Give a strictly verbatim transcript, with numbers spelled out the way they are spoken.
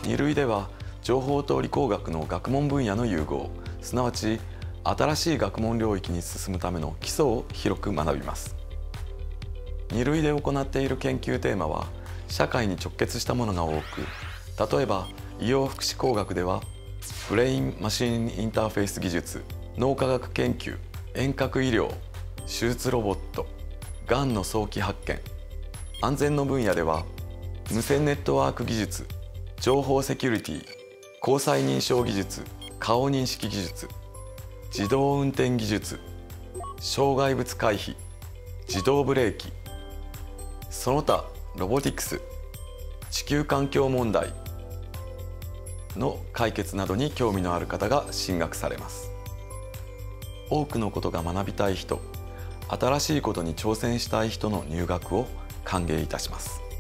に類では情報と理工学の学問分野の融合、すなわち新しい学問領域に進むための基礎を広く学びます。に類で行っている研究テーマは社会に直結したものが多く、例えば医療福祉工学ではブレインマシンインターフェース技術、脳科学研究、遠隔医療、手術ロボット、がんの早期発見。安全の分野では無線ネットワーク技術、情報セキュリティ、交際認証技術、顔認識技術、自動運転技術、障害物回避、自動ブレーキ、その他ロボティクス、地球環境問題の解決などに興味のある方が進学されます。多くのことが学びたい人、新しいことに挑戦したい人の入学を歓迎いたします。